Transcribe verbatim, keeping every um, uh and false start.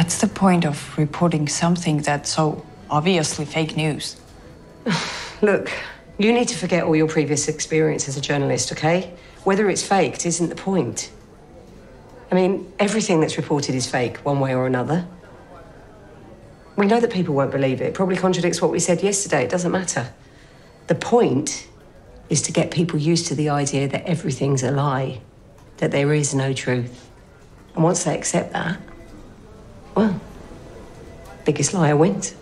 What's the point of reporting something that's so obviously fake news? Look, you need to forget all your previous experience as a journalist, okay? Whether it's faked isn't the point. I mean, everything that's reported is fake, one way or another. We know that people won't believe it. It probably contradicts what we said yesterday. It doesn't matter. The point is to get people used to the idea that everything's a lie, that there is no truth. And once they accept that, well, biggest liar wins.